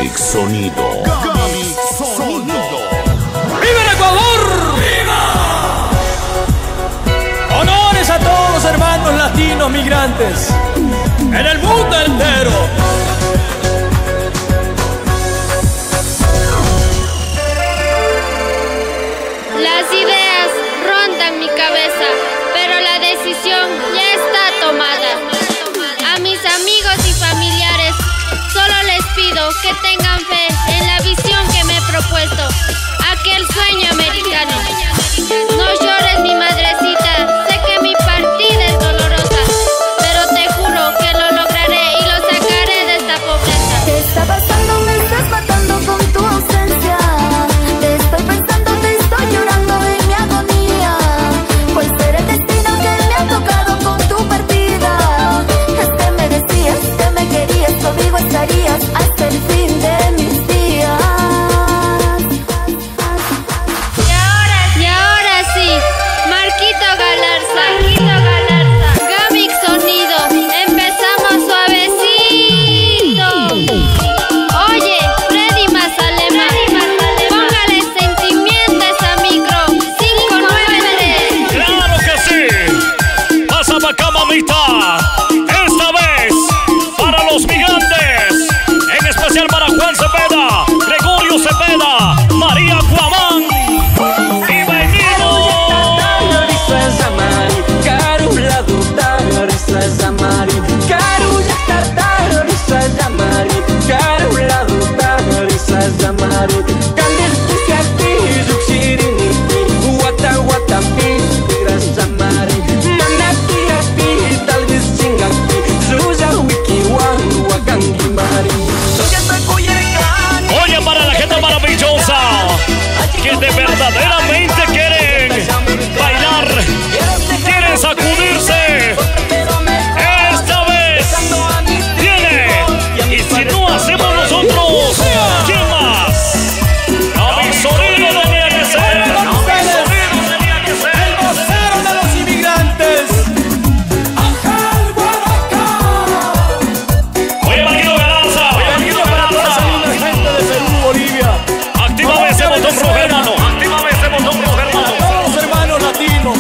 Gamix Sonido. Gamix Sonido. ¡Viva el Ecuador! ¡Viva! Honores a todos los hermanos latinos migrantes en el mundo entero. Las ideas rondan mi cabeza, pero la decisión ya está tomada. A mis amigos y familiares solo les pido que tengan fe en la visión que me he propuesto, aquel sueño americano. No llores, mi madrecita, sé que mi partida es dolorosa, pero te juro que lo lograré y lo sacaré de esta pobreza. ¿Qué está pasando? Me estás matando con tu ausencia. Te estoy pensando, te estoy llorando en mi agonía. ¿Cuál será el destino que me ha tocado con tu partida? Es que me decías que me querías, conmigo estarías hasta el fin de mis días. Y ahora sí, Marquito Galarza, Gamix Sonido, empezamos suavecito. Oye, Freddy Mazalema, póngale sentimiento a esa micro, 593. ¡Claro que sí! ¡Pasa pa' acá, mamita! Esta vez, para los migrantes, en especial para Juan Cepeda, Gregorio Cepeda, María Guamán y Benito. Oye, para la gente maravillosa que de verdaderamente quieren bailar, quieren sacudirse, esta vez viene. Y si no hacemos nosotros, ¿quién más? Gamix Sonido tenía que ser. El vocero de los inmigrantes. Oye, Marquito Galarza, Para toda esa linda gente de Perú, Bolivia. actívame ese botón rojo, hermano. Actívame ese botón rojo, hermano. Todos los hermanos latinos.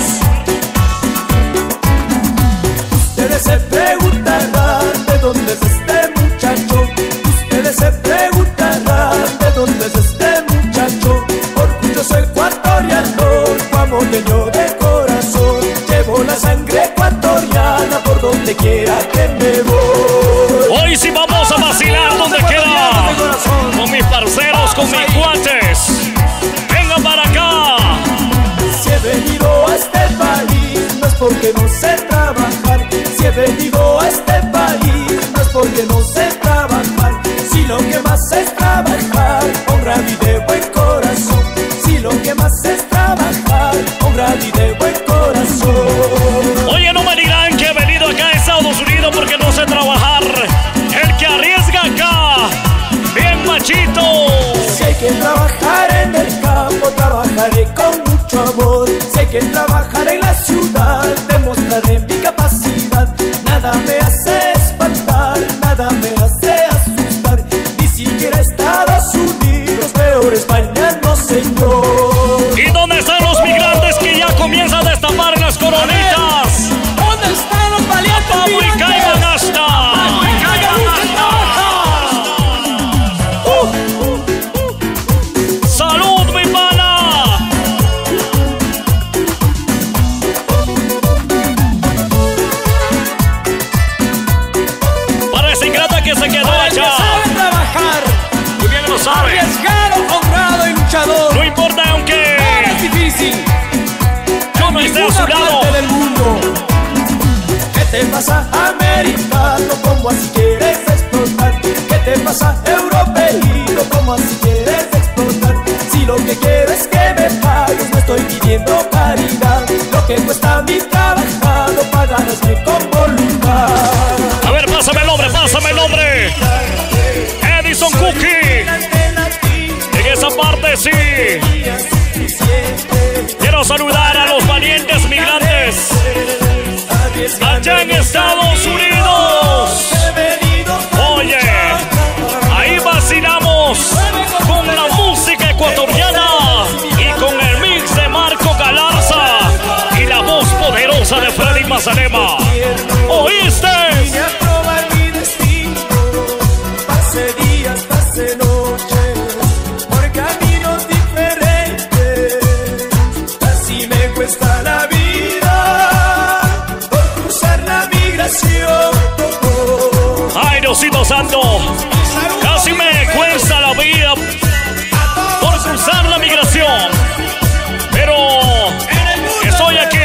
Ustedes se preguntarán de dónde es este muchacho. Ustedes se preguntarán de dónde es este muchacho. Orgulloso ecuatoriano, guamoleño de corazón. Llevo la sangre ecuatoriana por donde quiera que me voy. Hoy sí vamos a vacilar donde quiera. Con mis parceros, con mis cuates. Venga para acá. Si he venido a este país, no es porque no sé trabajar. Si he venido a este país, no es porque no sé trabajar. Si lo que más es trabajar, honrar y de buen corazón. Si lo que más es trabajar, honrar y de buen corazón. Oye, no me dirán que he venido acá a Estados Unidos porque no sé trabajar. El que arriesga acá, bien machito. Si hay que trabajar en el campo, trabajaré con mucho amor. Si hay que trabajar en la ciudad, demostraré mi capacidad. Nada me hace espantar, nada me hace asustar. Ni siquiera Estados Unidos, peor España, no señor. ¿Y dónde están los migrantes que ya comienzan a destapar las coronitas? ¿Dónde están los valientes Papu y migrantes? caigan hasta. ¡Salud, mi pana! Para esa ingrata que se quedó Para el que allá. sabe trabajar, Muy bien lo sabe. arriesgado, honrado y luchador. No importa aunque Es difícil. yo no esté a su Ninguna lado. parte del mundo. ¿Qué te pasa, americano? ¿Cómo así quieres explotar? ¿Qué te pasa, europeíno? ¿Cómo así quieres explotar? Si lo que quiero es que me pagues, no estoy pidiendo caridad. Lo que cuesta mi trabajado, pagarásme con voluntad. A ver, pásame el nombre, pásame el nombre. Edison Cookie. En esa parte sí. Quiero saludar a los valientes migrantes allá en Estados Unidos. Salema. ¿Oíste? Vine a probar mi destino. Pase días, pase noches, por caminos diferentes. Así me cuesta la vida, por cruzar la migración. Ay, Diosito Santo, casi me cuesta la vida por cruzar la migración, pero estoy aquí.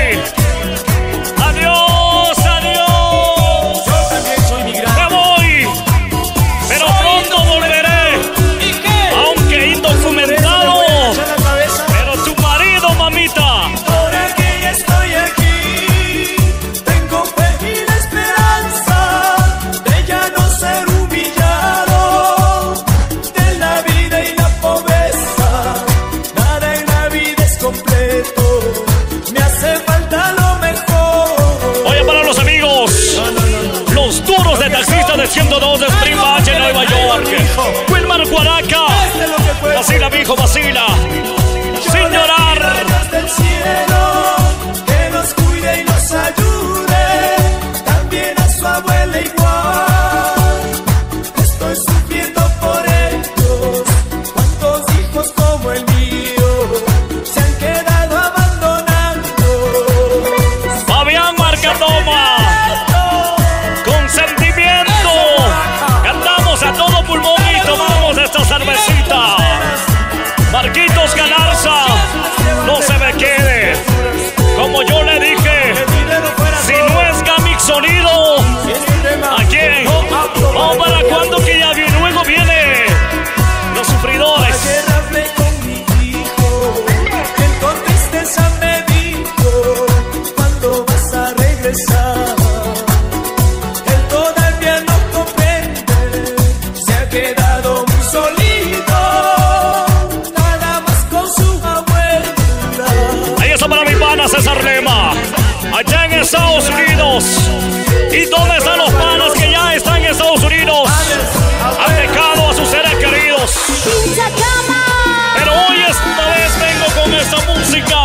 Adiós, adiós. Yo también soy migrante. Me voy, pero pronto volveré, aunque indocumentado. Pero tu marido, mamita, Ahora que ya estoy aquí, tengo fe y la esperanza de ya no ser humillado, de la vida y la pobreza. Nada en la vida es completo, me hace falta lo mejor. oye, para los amigos, los duros de taxistas de 102 de Spring Batch en Nueva York. Wilmar Guaraca, Este es lo que fue. vacila, mijo, vacila, sin llorar. Dios del cielo, que nos cuide y nos ayude, también a su abuela igual. Estoy sufriendo por ellos, cuántos hijos como el mío se han quedado abandonando. Fabián Marcatoma, con sentimiento, cantamos a todo pulmón y tomamos esta cervecita. Marquitos Galarza, no se me quede. Como yo le dije, si no es Gamix Sonido, ¿a quién? ¿O para cuándo que ya viene? Luego viene los sufridores. Ayer hablé con mi hijo, él con tristeza me dijo, ¿cuándo vas a regresar? Él todavía no comprende, se ha quedado muy solito, nada más con su abuela. Ahí está para mi pana César Lema, allá en Estados Unidos. ¿Y dónde están los panas que ya están en Estados Unidos? Han dejado a sus seres queridos. Pero hoy esta vez vengo con esta música.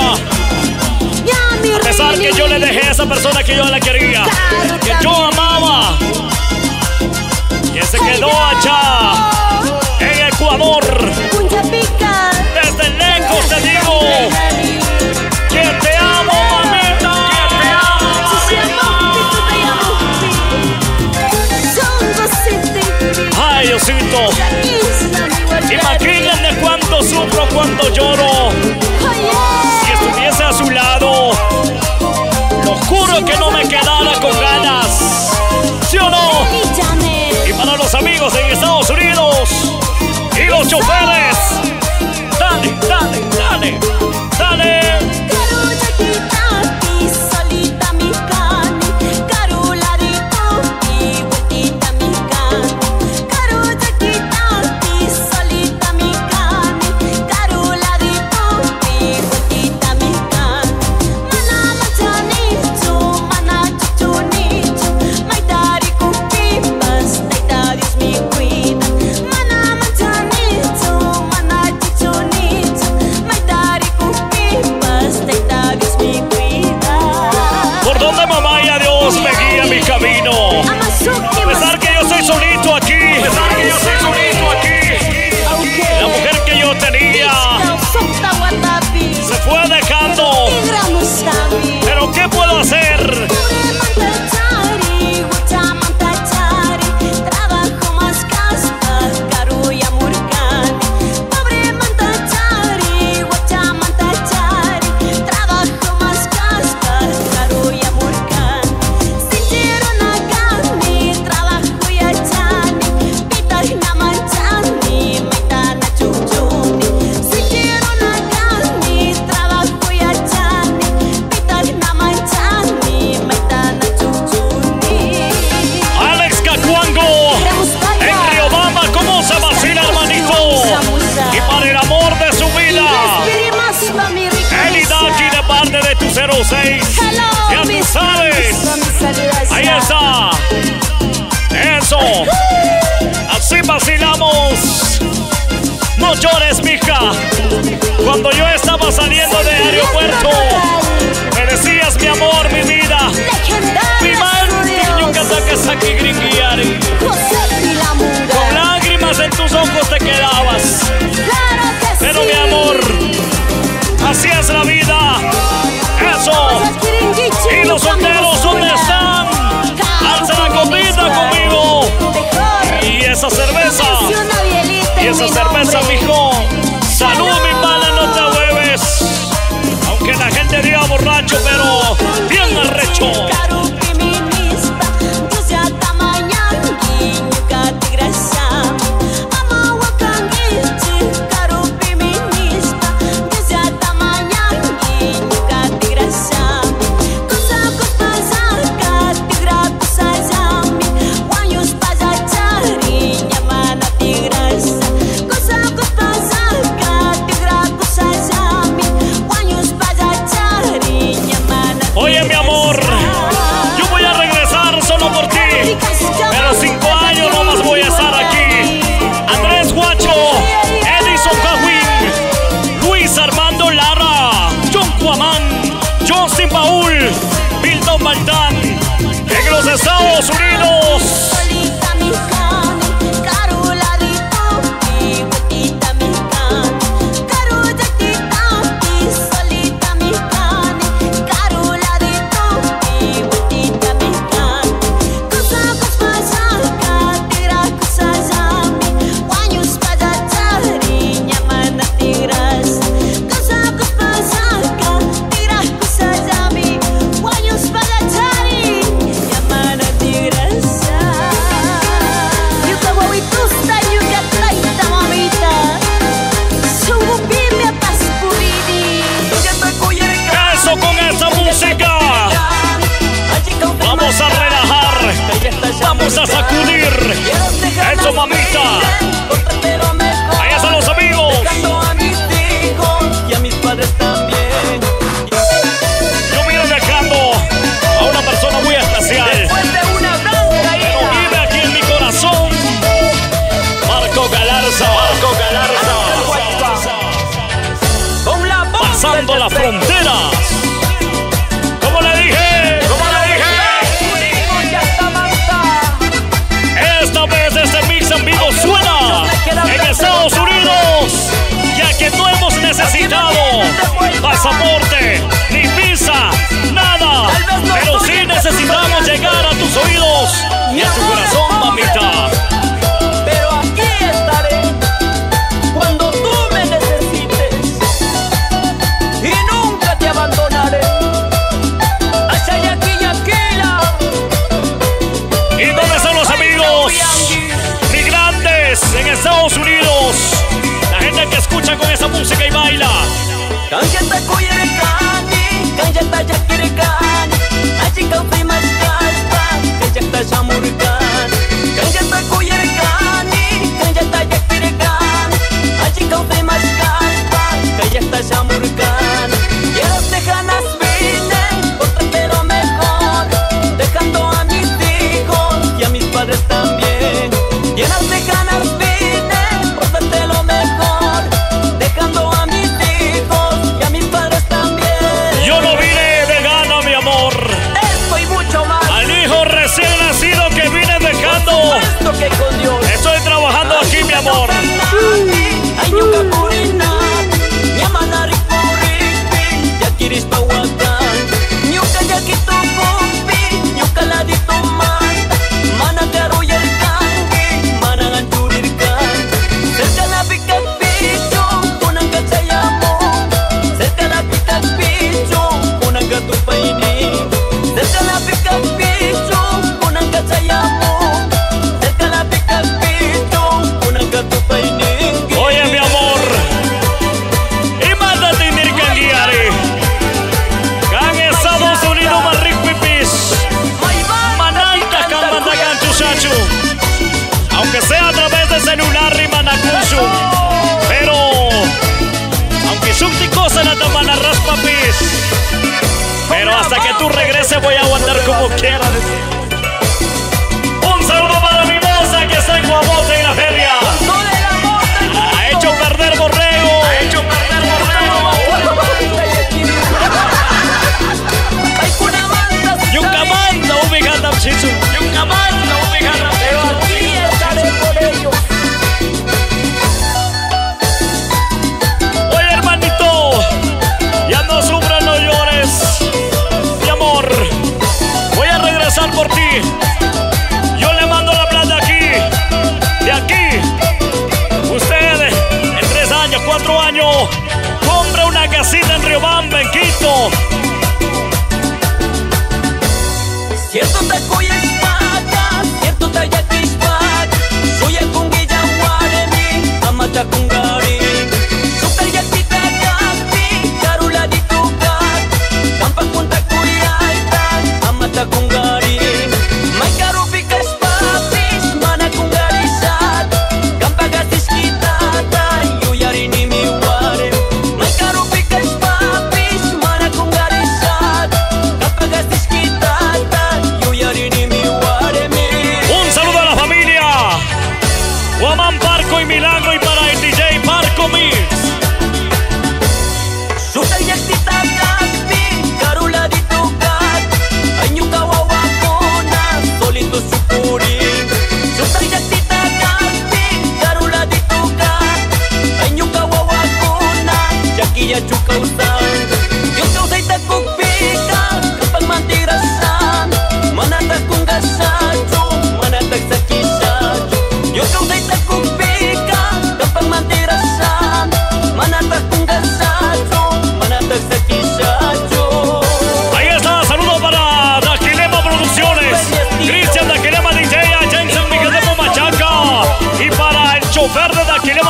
A pesar que yo le dejé a esa persona que yo la quería, que yo amaba, que se quedó allá en Ecuador. Desde lejos te digo que te amo, mamita, que te amo, mamita. Ay, Diosito, imagínate cuánto sufro, cuánto lloro. Si estuviese a su lado, lo juro que no me quedara con ganas. ¿Sí o no? Y para los amigos en Estados Unidos y los choferes, dale, dale, dale, dale. A pesar que yo soy solito aquí, la mujer que yo tenía se fue dejando. Pero ¿qué puedo hacer? De tu 06, ya tú sabes. Ahí está. Eso. Así vacilamos. No llores, mija. Cuando yo estaba saliendo del aeropuerto, me decías mi amor, mi vida. Mi madre, nunca saques aquí gringuiare. Con lágrimas en tus ojos te quedabas. Pero mi amor, así es la vida. Eso. Y los solteros, ¿dónde están? Alza la copita conmigo. Y esa cerveza. Y esa cerveza, mijo. Salud, mi pana, no te hueves. Aunque la gente diga borracho, pero bien arrecho. Oye, mi amor, yo voy a regresar solo por ti, pero 5 años no más voy a estar aquí. Andrés Guacho, Edison Cawin, Luis Armando Lara, John Cuamán, Justin Paul, Milton Baltán, en los Estados Unidos. Vamos a relajar, vamos a sacudir. Eso, mamita. Ahí están los amigos. Yo vine dejando a una persona muy especial, pero vive aquí en mi corazón. Marco Galarza. Pasando la frontera. Como le dije. Esta vez este mix en vivo suena en Estados Unidos, ya que no hemos necesitado pasaporte, ni visa, nada, pero sí necesitamos llegar a tus oídos y a tu corazón, mamita. Pero aquí estaré cuando tú me necesites y nunca te abandonaré. ¿Y dónde están los amigos migrantes en Estados Unidos? La gente que escucha con esa música y baila. dejando a mis hijos y a mis padres también. Llenas de ganas vine por darte lo mejor, dejando a mis hijos y a mis padres también. Yo no vine de gana, mi amor. Esto y mucho más. Al hijo recién nacido que vine dejando. Que con Dios estoy trabajando aquí, mi amor. Oye, mi amor, y mándate Nirkangiari. Kan Estados Unidos Marrik Pipis. Mananta kan mandakan chuchachu. Aunque sea a través de celular y manacucho. Pero, aunque sumti cosa la tamana raspapis. Pero hasta que tú regreses voy a aguantar como quieras. Un saludo para mi moza que está en Guamote en la feria. Ha hecho perder borrego.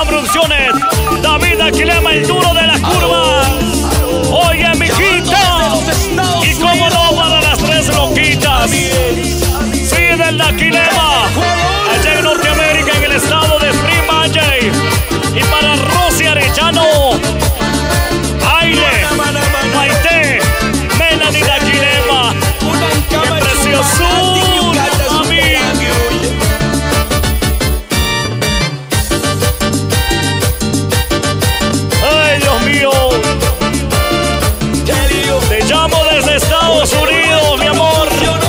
Bacama Producciones. David Aquilema, el duro de las curvas. Oye, mijita. Y cómo no para las tres loquitas. Sí, del Aquilema. Allá en Norteamérica, en el estado de Free Valle. Y para Rosy Arellano. Aile, Maite, Melanie Aquilema. ¡Qué preciosura, mami! ¡Ay, Dios mío! Te llamo desde Estados Unidos, mi amor.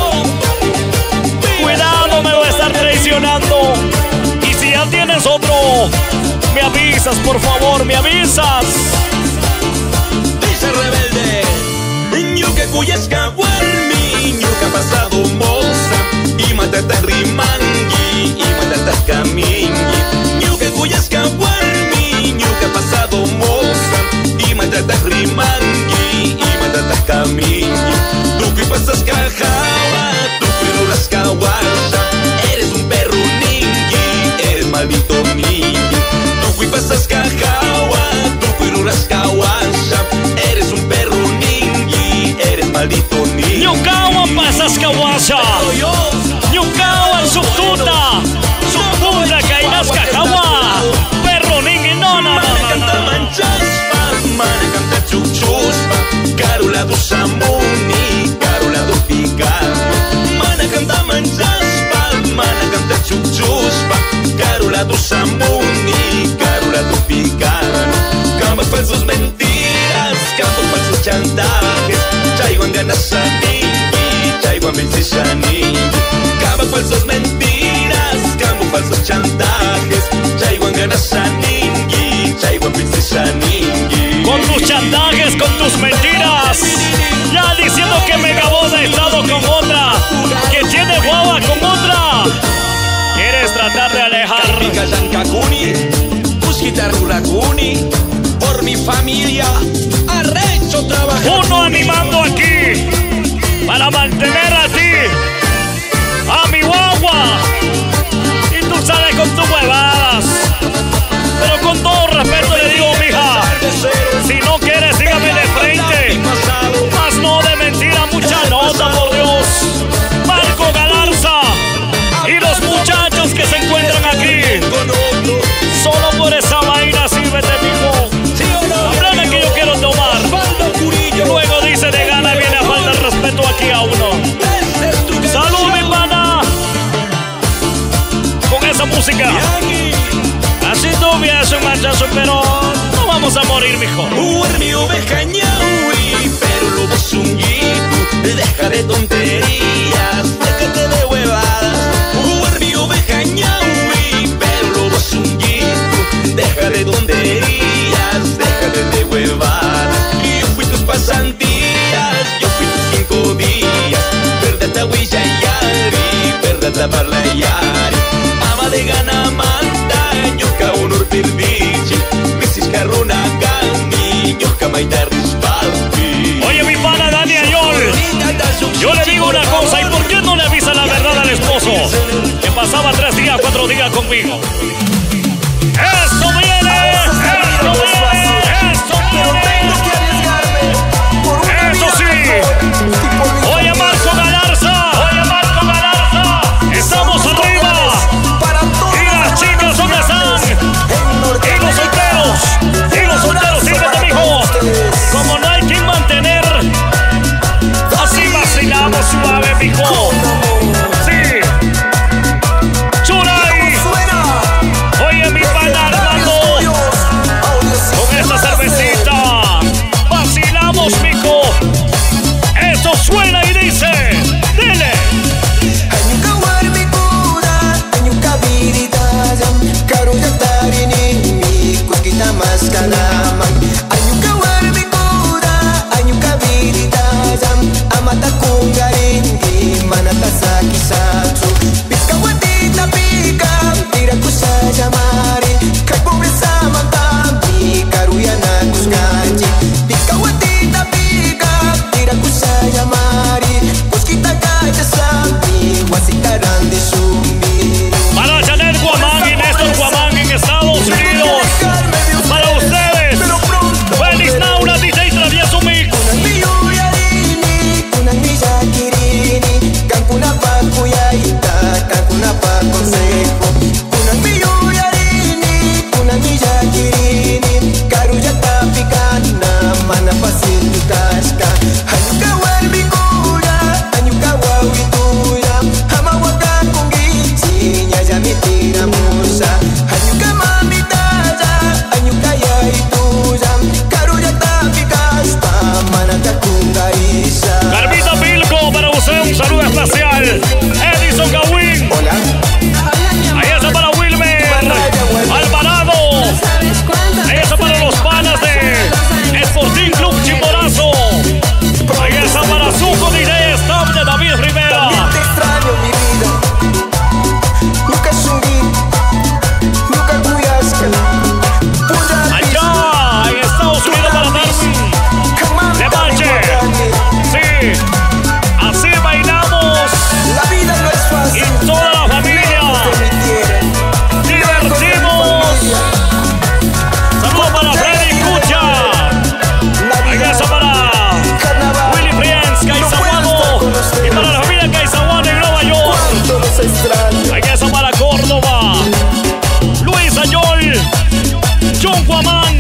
Cuidado, me voy a estar traicionando. Y si ya tienes otro, me avisas, por favor, me avisas. Dice rebelde, ñuque cuyesca walmi, ñuca pasado moza, y matata rimangi, y matata camingi. Ñuque cuyesca walmi, ñuca pasado moza, y matata rimangi, y matata camingi. Tú que pasas cajawa, tú que ruras kawasha, eres un perro ningi, eres maldito ningi. Tú que pasas cajawa, tú que ruras kawasha, eres un perro ningi, eres maldito ningi. Ñucawa pasas kawasha, Ñucawa subtuta, subtuta kainas cajawa, perro ningi, no. Mana canta manchaspa, mana canta chuchuspa, carula do samuni, carula do picano. Mana canta manchaspa, mana canta chuchuspa, carula do samuni, carula do picano. Campos falsos mentiras, campos falsos chantajes, chaiwan ganas a ningi, chaiwan vences a ningi. Campos falsos mentiras, campos falsos chantajes, chaiwan ganas a ningi, chaiwan vences a ningi. Con tus chantajes, con tus mentiras, ya diciendo que Megaboss ha estado con otra, que tiene guava con otra. ¿Quieres tratar de alejar? Por mi familia, arrecho trabajar. Uno animando aquí para mantener a ti, a mi guagua. Y tú sales con tus huevadas. Pero con todo respeto le digo, mija, si no quieres, sígame de frente. Más no de mentira, mucha nota, por Dios. Marco Galarza y los muchachos que se encuentran aquí. Solo por esa vaina sírvete, mijo. La plana que yo quiero tomar. Luego dice de gana, viene a falta el respeto aquí a uno. ¡Salud, mi pana! Con esa música. Así tuviera un machazo, pero no vamos a morir, mijo. Mi oveja ñaui, pero lobo zunguito, deja de tonterías, déjate de huevadas. Mi oveja ñaui, pero lobo zunguito, deja de tonterías, déjate de huevadas. Y yo fui tus pasantías, yo fui tus 5 días, verdad a huilla yari, verdad a parla yari. Ama de gana manda, ñuca honor perdichi, misis carrona gani, ñuca maita rispalpi. Oye, mi pana Dani Ayol, yo le digo una cosa, ¿y por qué no le avisa la verdad al esposo? Que pasaba 3 días, 4 días conmigo. ¡Esto viene! ¡Esto viene! ¡Esto viene! ¡Eso sí! Oye, Marco Galarza, estamos arriba. Y las chicas, ¿dónde están? Y los solteros, sírvete, mijo. Como no hay quien mantener, así vacilamos suave, mijo. Sí. Churay. Oye, mi pana Armando. Carmita Pilco, para usted un saludo especial. Edison Gawin. Ahí está para Wilmer Alvarado. Ahí está para los panas de Sporting Club Chimborazo. Ahí está para Zuko DJ Staff de David Rivera. Te extraño, mi vida. Nunca subí, nunca cuidaste. Allá en Estados Unidos para Darcy de Manche. Sí, así bailamos. La vida no es fácil. Y toda la familia divertimos. Saludos para Freddy Cucha. Ahí está para Willy Friends, Caizahuano. Y para la familia Caizahuano en Nueva York. Ahí está para Córdoba. Luis Ayol. John Guamán.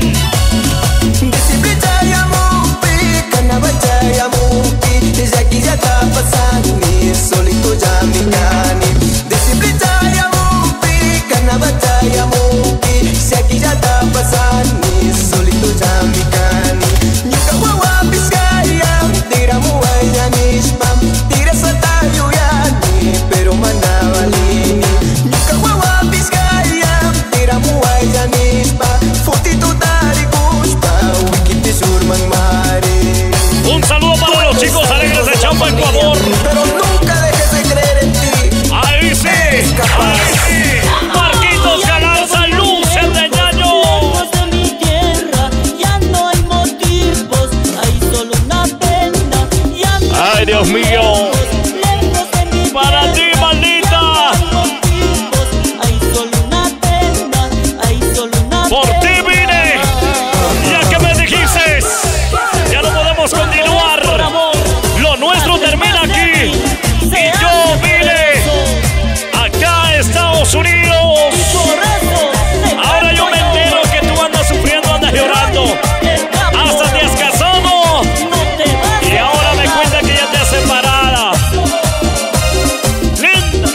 Solito ya mi cani. De simple ya mupi, canabata ya mupi. Si aquí ya está pasando, solito ya mi cani. Nyuka wawa piscaya, tira muaya nishpam, tira sata yuyani, pero manabalini. Nyuka wawa piscaya, tira muaya nishpa, fotito tari kuspa, wikiti surman mare. Un saludo para los chicos alegres de Champa, Ecuador. Pero nunca dejes de creer en ti. Ahí sí, ahí sí. Marquitos Galarza, Luz, el de Ñaño. Lejos de mi tierra, ya no hay motivos, hay solo una pena. Ya no Ay, hay Dios mío. lejos de mi Para ti, tierra, maldita. ya no hay motivos, hay solo una pena, hay solo una Por ti pena. vine. Ya que me dijiste, ya no podemos continuar. Lo nuestro termina aquí. Y yo vine acá a Estados Unidos. Ahora yo me entero que tú andas sufriendo, andas llorando. Hasta te has casado. Y ahora me cuenta que ya te has separado. Linda.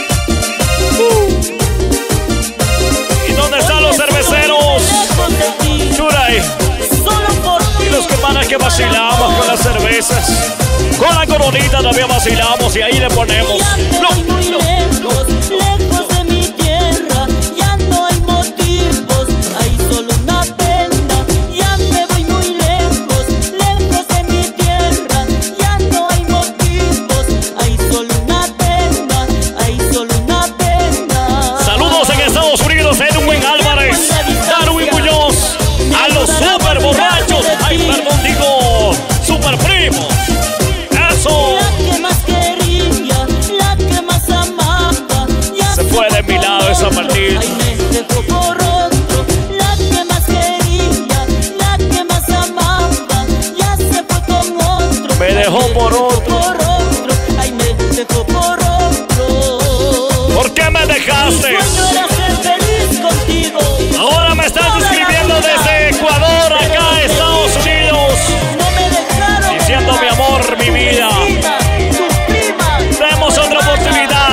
¿Y dónde están los cerveceros? Churay. Y los que van a que vacilamos con las cervezas. Con la coronita también vacilamos y ahí le ponemos. Ya me voy muy lejos, lejos de mi tierra, ya no hay motivos, hay solo una pena. Ya me voy muy lejos, lejos de mi tierra, ya no hay motivos, hay solo una pena, hay solo una pena. Saludos en Estados Unidos, Edwin Álvarez, Darwin Muñoz, a los super borrachos. Ay, perdón, digo, super primos. Eso. La que más quería, la que más amaba, ya Se fue de mi lado esa maldita. ay, me dejó por otro. La que más quería, la que más amaba, ya se fue con otro. Me dejó por otro. Ay, me dejó por otro. ¿Por qué me dejaste? Mi sueño era ser feliz contigo. Ahora me estás escribiendo desde Ecuador, acá a Estados Unidos. No me dejaron. Diciendo mi amor, mi vida. Tus primas. Demos otra oportunidad.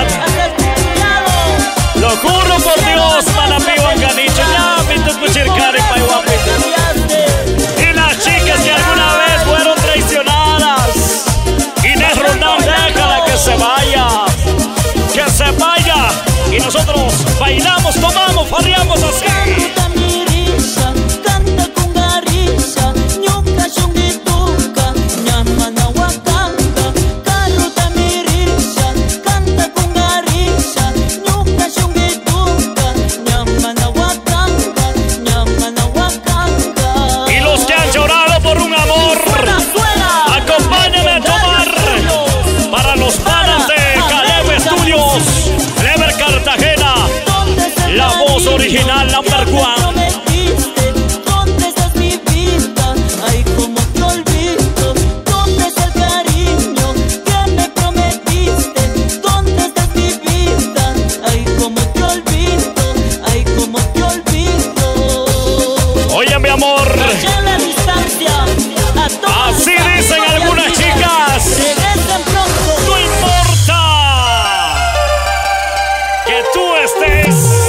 Lo juro por Dios, Manapío, Canicho, ya me tocó cercar en Paihuapi. Y las chicas que alguna vez fueron traicionadas. Inés Rondán, déjala que se vaya. Que se vaya. Y nosotros bailamos, tomamos, farreamos así. Canta mi risa, canta con garisa, ñuka shungituka, ñamana wakanga. Canta mi risa, canta con garisa, ñuka shungituka, ñamana wakanga, ñamana wakanga. Y los que han llorado por un amor, acompáñame a tomar. Para los panas de Caleb Studios, Clever Cartagena, la voz original number one. ¿Dónde estás mi vida? Ay, cómo te olvido. ¿Dónde está el cariño que me prometiste? ¿Dónde estás mi vida? Ay, cómo te olvido. Ay, cómo te olvido. Oye, mi amor, Ya la distancia, a todas así las dicen familias algunas mías, chicas. regresen pronto. No importa que tú estés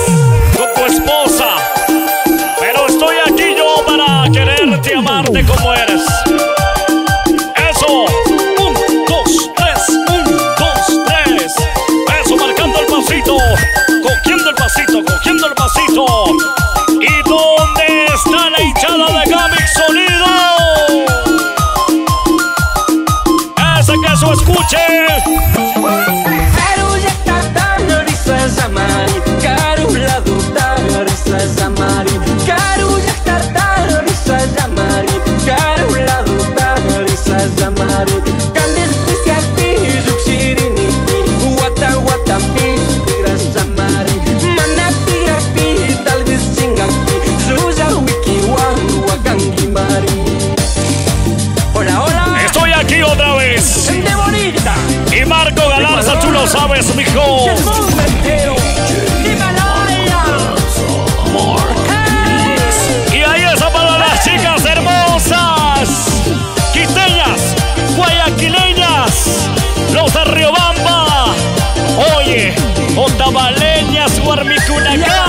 despacito. ¿Y dónde está la hinchada de Gamix Sonido? Ese que eso escuche. Estoy aquí otra vez. Y Marco Galarza, tú lo sabes, mijo. Y ahí está para las chicas hermosas, quiteñas, guayaquileñas, los de Riobamba, oye, otavaleñas, guarmicunacá.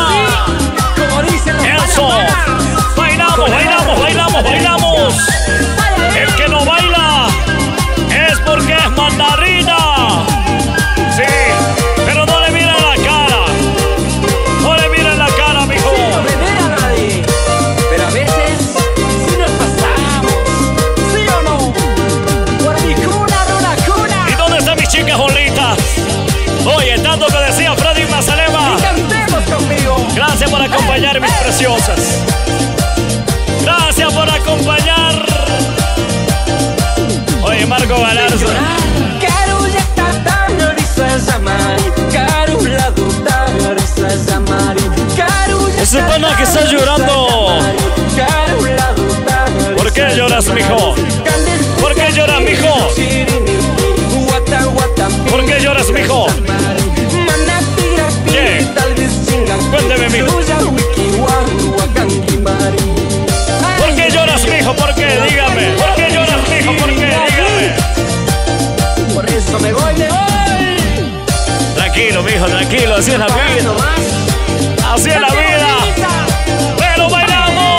Eso, bailamos, bailamos, bailamos, bailamos. El que no baila es porque es mandarina. Sí, pero no le miren la cara. No le miren la cara, mijo. No me mira a nadie, pero a veces sí nos pasamos. ¿Sí o no? Por mi cuna, runa, cuna. ¿Y dónde están mis chicas bolitas? Oye, tanto que decía Freddy Mazalema. Y cantemos conmigo. Gracias por acompañar, mis preciosas. Gracias por acompañar. Oye, Marco Galarza. Ese pana que está llorando. ¿Por qué lloras, mijo? ¿Por qué lloras, mijo? ¿Por qué lloras, mijo? ¿Qué? Cuénteme, mijo. ¿Por qué lloras, mijo? ¿Por qué? Dígame. ¿Por qué lloras, mijo? ¿Por qué? Dígame. Por eso me voy. Tranquilo, mijo, tranquilo. Así es la vida. Así es la vida. Pero bailamos.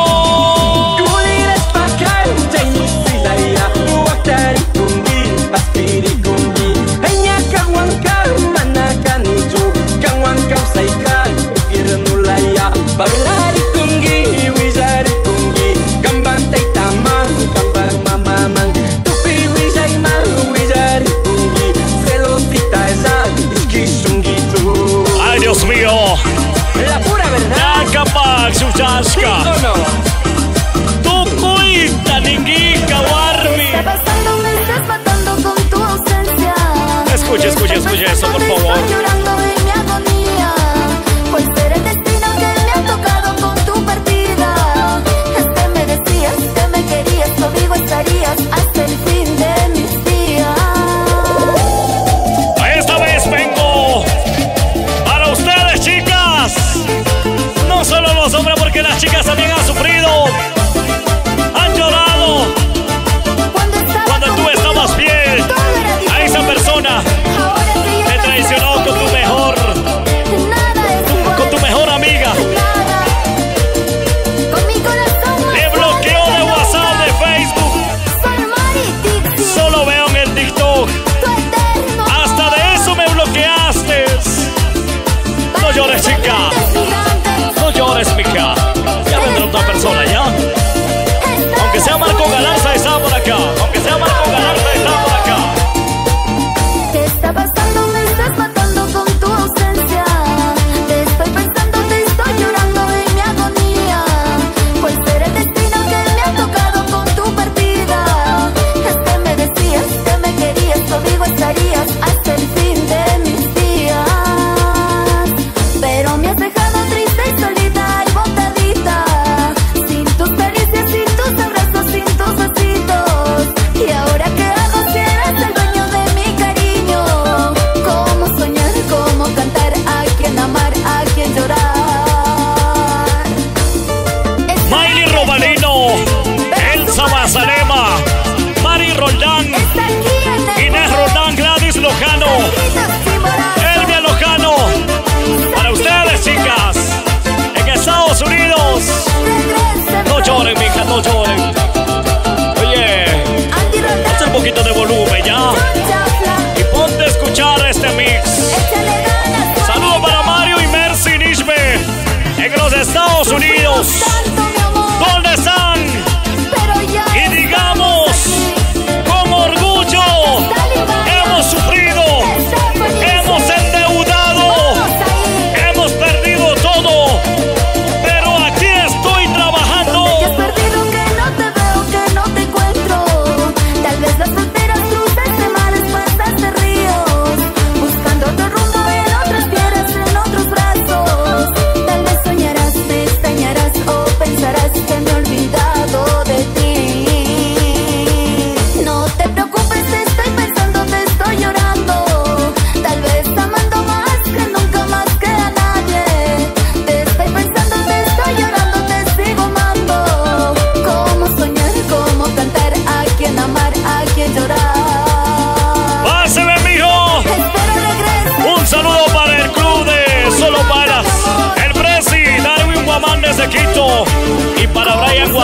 Ay, Dios mío. La pura verdad. Capac, Chuchasca. Tu cuita, ninguica, Warmi. Está pasando, me estás matando con tu ausencia. Escuche, escuche, escuche eso, por favor. Estoy llorando en mi agonía. Puede ser el destino que me ha tocado con tu partida. Es que me decías que me querías, conmigo estarías hasta el fin de mis días. Esta vez vengo para ustedes, chicas. No solo los hombres, porque las chicas también han sufrido, han llorado. Cuando tú estabas fiel a esa persona, te traicionó con tu mejor amiga. Le bloqueó de WhatsApp, de Facebook. Solo veo en el TikTok. Hasta de eso me bloqueaste. No llores, chica. No llores, mija. Ya vendrá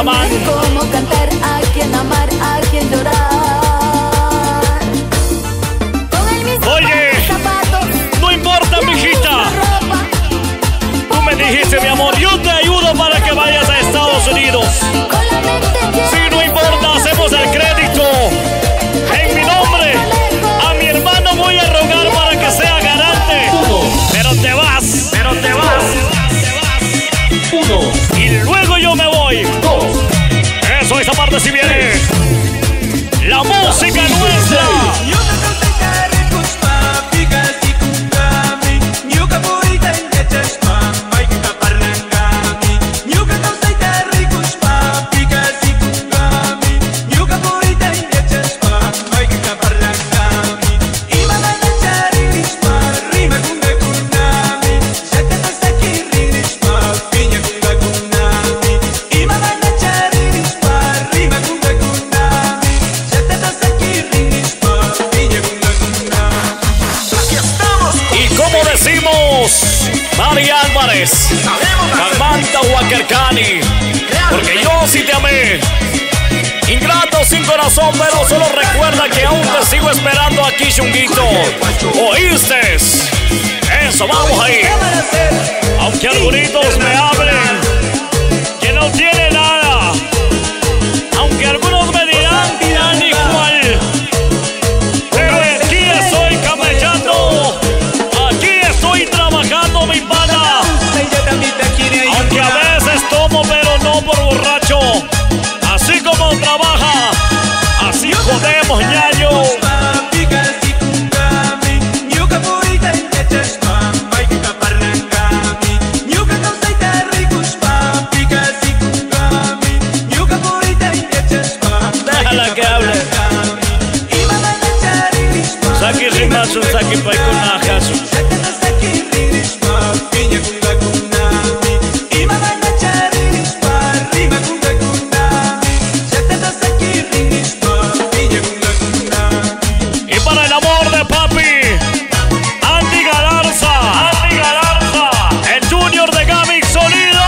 man. Cómo cantar, a quién amar, a quién llorar. Con el mismo Oye, zapatos, no importa, mijita. ropa. Tú me dijiste, mi amor, yo te ayudo para que vayas a Estados Unidos. Con la mente llena Sí, no de importa, hacemos el crédito. En mi nombre, a mi hermano voy a rogar para que sea garante. Pero te vas. Y luego yo me voy. Eso, esta parte si viene. La música nuestra. Mari Álvarez, Samantha Huacarcani, porque yo sí te amé. Ingrato sin corazón, pero solo recuerda que aún te sigo esperando aquí, Chunguito. ¿Oíste? Eso, vamos ahí. Aunque algunos me hablen que no tiene nada, aunque algunos me dirán ni cual, pero aquí estoy camellando. Estoy trabajando, mi pana. Aunque a veces tomo, pero no por borracho. Así como trabaja, así jodemos, ñaño. Déjala que hable. Saki rimasu, saki paikunajasu. Y para el amor de papi, Andy Galarza, el Junior de Gaming Sonido.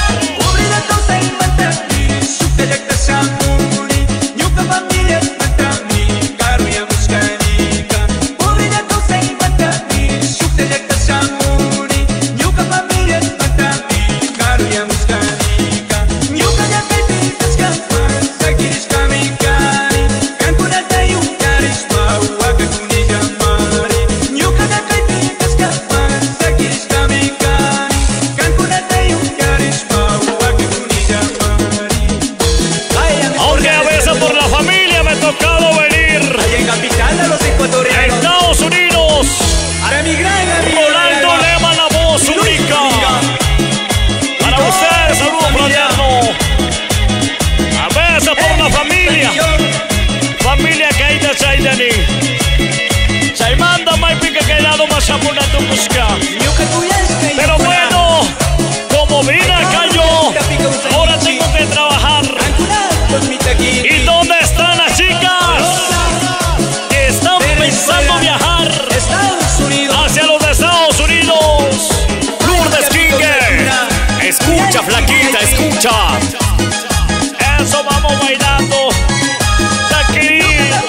Estados Unidos, Rolando Lema, la voz única. Para ustedes, saludo fraterno. A veces por la familia Kaita Chaidani. Chaimanda Maipica Kailado Mashamuna Tukushka. Pero bueno, como vida cayó, ahora tengo que trabajar. ¿Y dónde están las chicas? Están pensando viajar hacia los Estados Unidos. Lourdes King, escucha, flaquita, escucha. Eso, vamos bailando. Aquí.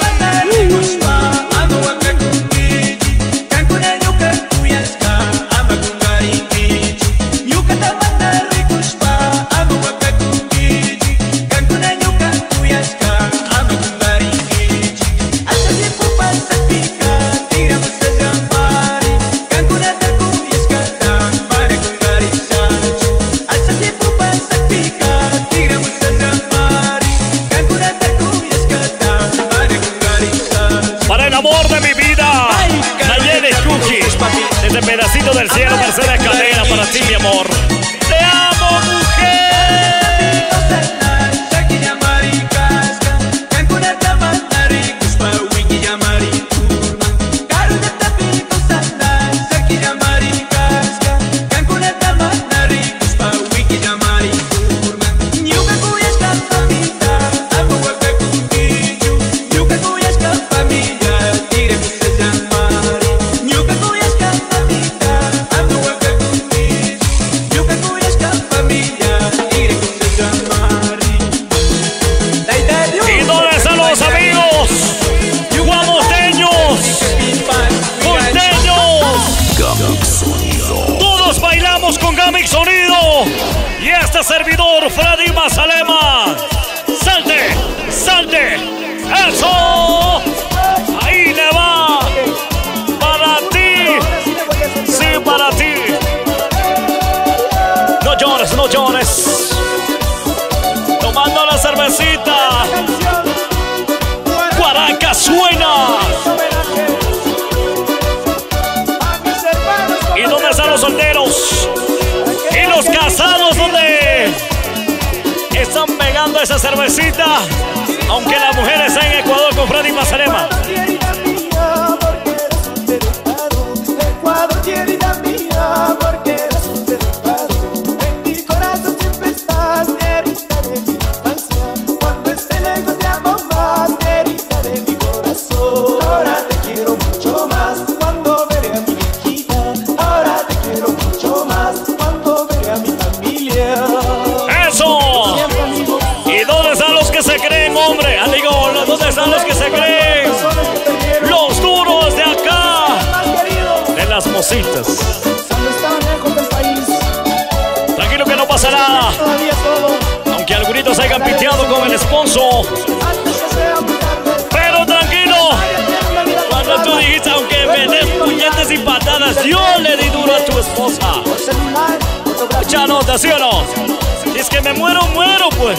Amor de mi vida, Nayeli Cookie, desde pedacito del cielo, Mercedes Cadena, para ti, mi amor. Te amo, mujer. Tranquilo. Y este servidor, Freddy Mazalema. Salte, salte. Eso. Ahí le va. Para ti. Sí, para ti. No llores, no llores. Tomando la cervecita. Guaraca suena. ¿Y dónde están los solteros? Y los casados, ¿dónde están pegando esa cervecita? Aunque la mujer está en Ecuador con Freddy Mazalema. ¿Dónde están los que se creen? Los duros de acá. De las mositas. Tranquilo que no pasa nada. Aunque algunos hayan piteado con el sponsor. Pero tranquilo. Cuando tú dijiste, aunque me des puñetes y patadas, yo le di duro a tu esposa. Mucha nota, ¿sí o no? Si es que me muero, muero pues.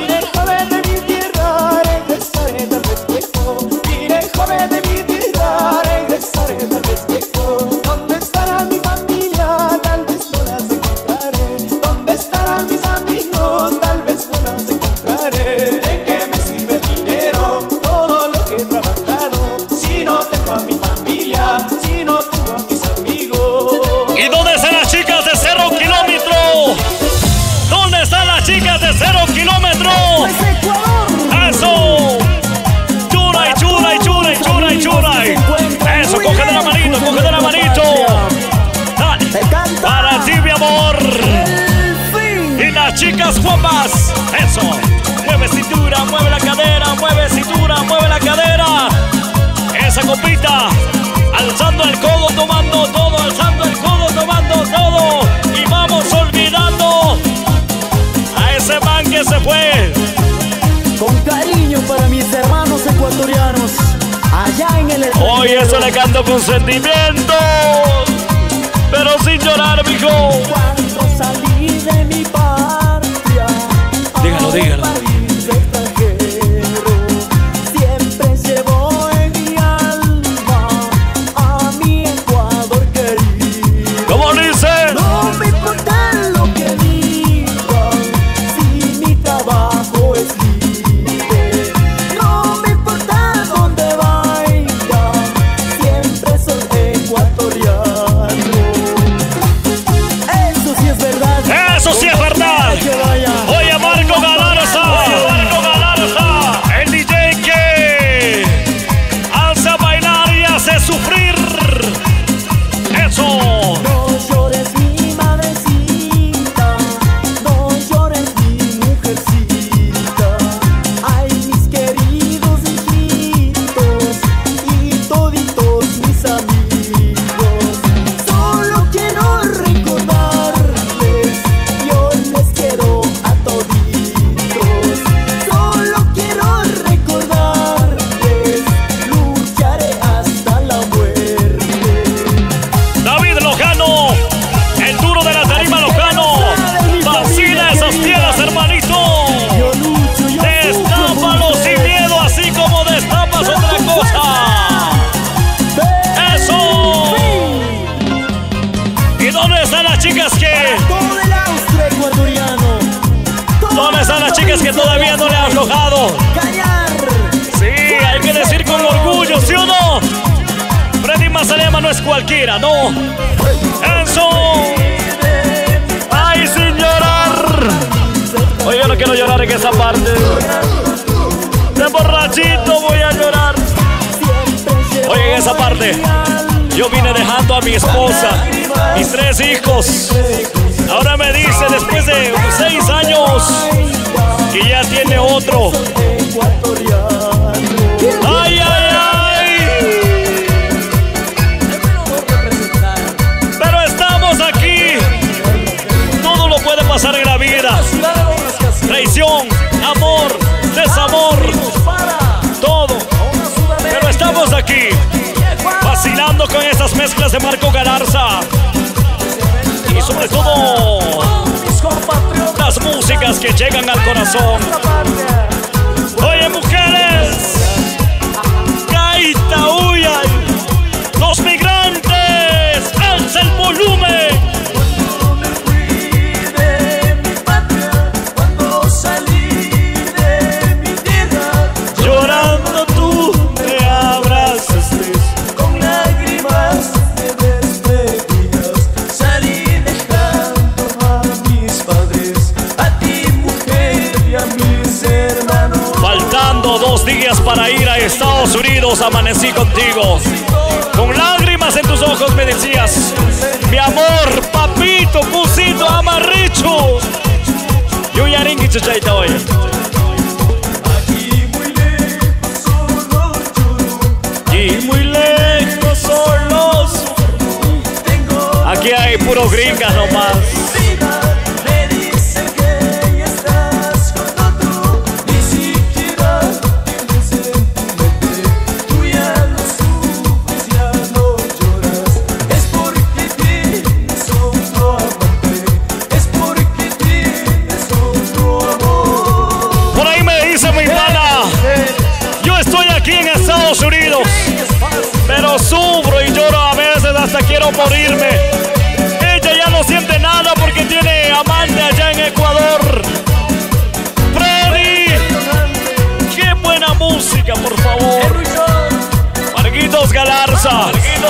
Joven de mi tierra, regresaré tal vez viejo. ¿Dónde estará mi familia? Tal vez no las encontraré. ¿Dónde estarán mis amigos? Tal vez no las encontraré. ¿De qué me sirve el dinero? Todo lo que he trabajado. Si no tengo a mi familia, si no tengo a mis amigos. ¿Y dónde están las chicas de 0 kilómetros? ¿Dónde están las chicas de 0 kilómetros? ¡Eso! Eso, coge de la manito, coge de la manito. Dale, para ti, mi amor. Y las chicas guapas. Eso, mueve cintura, mueve la cadera, mueve cintura, mueve la cadera. Esa copita, alzando el codo, tomando todo, alzando el codo, tomando todo. Y vamos olvidando a ese man que se fue. Con cariño para mis hermanos ecuatorianos. Allá en el hoy eso le canto con sentimiento, pero sin llorar, mijo. Cuando salí de mi patria, dígalo, dígalo. Siempre llevo en mi alma a mi Ecuador querido. ¿Cómo dice? No me importa lo que digan, si mi trabajo es libre. No me importa dónde va. Eso sí es verdad. Oye, Marco Galarza, el DJ que hace bailar y hace sufrir. Eso. No llores mi madrecita, no llores mi mujercita. Ay, mis queridos hijitos y toditos mis amigos. Solo quiero recordarles, yo les quiero a toditos. Solo quiero recordarles, lucharé hasta la muerte. David Lojano, el duro de la tarima Lojano. Vacila esas piedras, hermanito. Destápalo sin miedo, así como destapas otra cosa. Eso. ¿Y dónde están las chicas que? Todo el Austria ecuatoriano. ¿Dónde están las chicas que todavía no le han aflojado? Callar. Sí, hay que decir con orgullo, ¿sí o no? Freddy Mazalema no es cualquiera, no. Eso. Ay, sin llorar. Oye, yo no quiero llorar en esa parte. De borrachito voy a llorar. Oye, en esa parte yo vine dejando a mi esposa, mis 3 hijos. Ahora me dice, después de 6 años, que ya tiene otro. Ay, ay, ay. Pero estamos aquí. Todo lo puede puede pasar en la vida. Traición, amor, desamor, todo. Pero estamos aquí, vacilando con estas mezclas de Marco Galarza. Y sobre todo, las músicas que llegan al corazón. Oye, mujeres, gaita, huyan. Los migrantes, alza el volumen. Llorando tú me abrazaste, con lágrimas me despedías. Salí dejando a mis padres, a ti mujer y a mis hermanos. Faltando 2 días para ir a Estados Unidos, amanecí contigo. Con lágrimas en tus ojos me decías: mi amor, papito, cusito, amarricho. Yo ya ringi chuchaita hoy. Y muy lejos solos. Aquí hay puro gringas nomás. Me dicen que ya estás con otro, ni siquiera tienes en tu mente. Tú ya no sufres, ya no lloras. Es porque tienes otro amante, es porque tienes otro amor. Por ahí me dice mi pana: yo estoy aquí en Estados Unidos, pero sufro y lloro a veces, hasta quiero morirme. Ella ya no siente nada porque tiene amante allá en Ecuador. Freddy, qué buena música, por favor. Marquitos Galarza,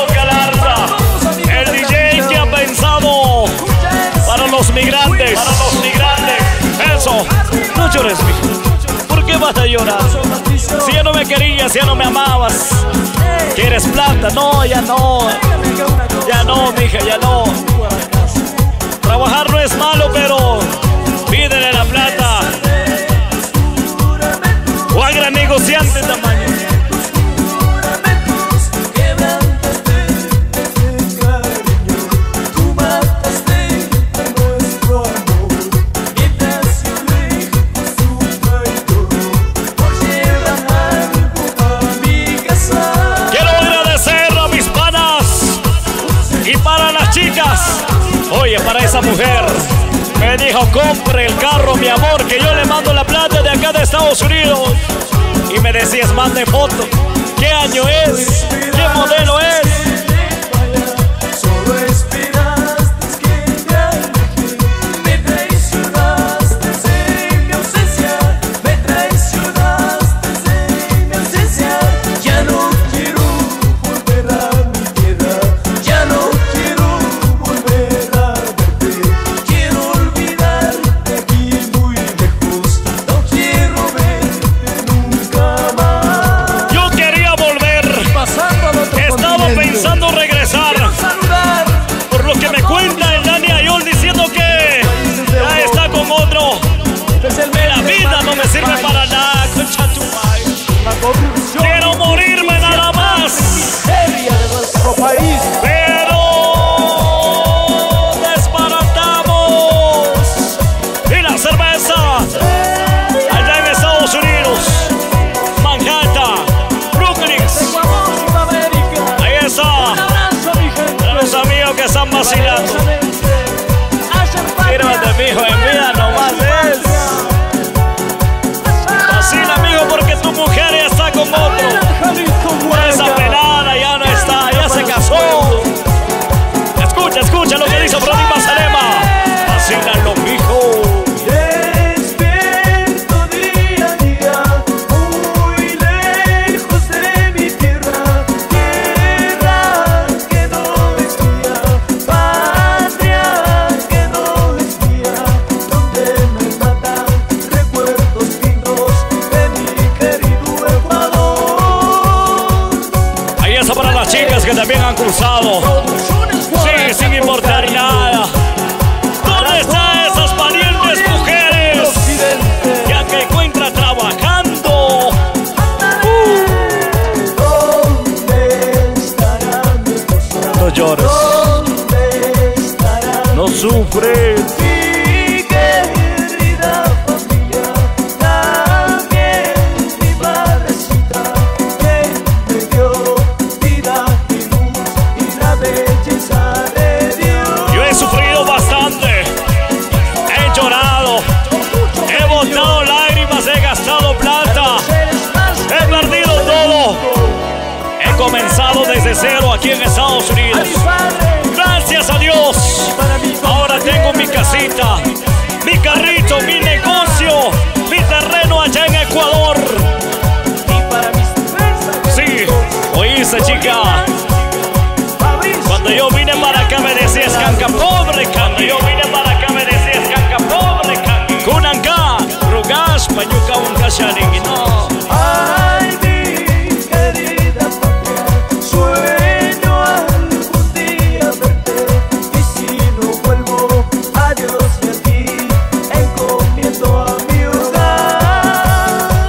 el DJ que ha pensado para los migrantes. Eso, no llores, mijo. ¿Por qué vas a llorar? Si ya no me querías, ya no me amabas. ¿Quieres plata? No, ya no. Ya no, mija, ya no. Trabajar no es malo, pero pídele la plata. O a gran negociante tamaño. Oye, para esa mujer me dijo: compre el carro, mi amor, que yo le mando la plata de acá de Estados Unidos. Y me decías: mande foto. ¿Qué año es? ¿Qué modelo es? Solo esperaste que te alejé, me traicionaste en mi ausencia, me traicionaste en mi ausencia. Ya no quiero volver a mi tierra, ya no quiero volver a verte. Quiero olvidarte aquí muy lejos, no quiero verte nunca más. Yo quería volver. Pasando al otro Estaba continente. casita, mi carrito, mi negocio, mi terreno allá en Ecuador. Y para mis cervezas. Sí, oíste, chica. Cuando yo vine para acá me decías canca pobre, canca. Yo vine para acá me decías canca pobre, canca. Kunanka, rugas, payuca, un casharing, no. Ay, mi querida patria, sueño algún día verte. Y si no vuelvo, adiós y a ti, encomiendo a mi hogar.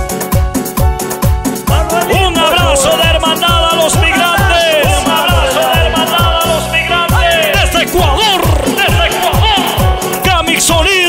Un abrazo de hermandad a los migrantes. Un abrazo de hermandad a los migrantes. Desde Ecuador, Gamix Sonido.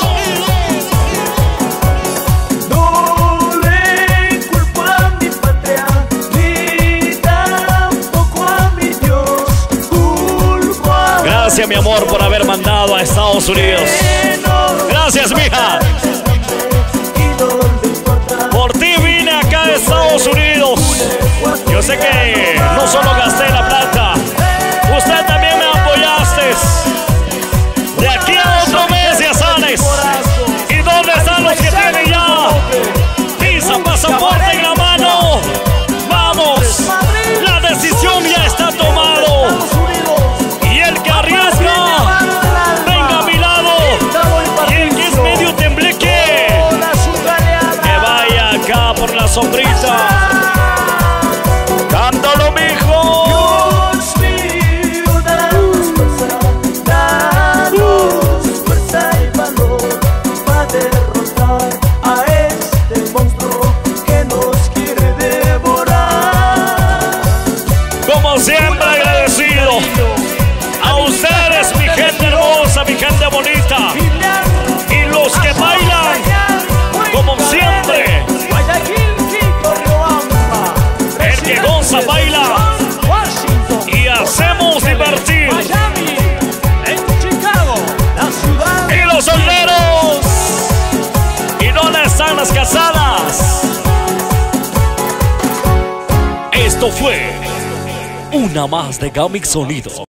No le culpo a mi patria, ni tampoco a mi Dios. Culpo a Gracias, mi amor, por haber mandado a Estados Unidos. Gracias, mija. y no le importa. Por ti vine acá a Estados Unidos. Yo sé que no solo gasté la plata, usted también me apoyaste. De aquí a otro mes ya sales. ¿Y dónde están los que tienen ya visa, pasaporte en la mano? Vamos, la decisión ya está tomado. Y el que arriesga, venga a mi lado. Y el que es medio tembleque, que vaya acá por la sombrita. Cántalo, mijo. Dios mío, danos fuerza y valor para derrotar a este monstruo que nos quiere devorar. Como siempre, agradecido a ustedes, mi gente hermosa, mi gente bonita, y los que bailan, como siempre. El que goza baila y hacemos divertir. En Chicago, la ciudad. Y los solteros, ¿y dónde están las casadas? Esto fue una más de Gamix Sonido.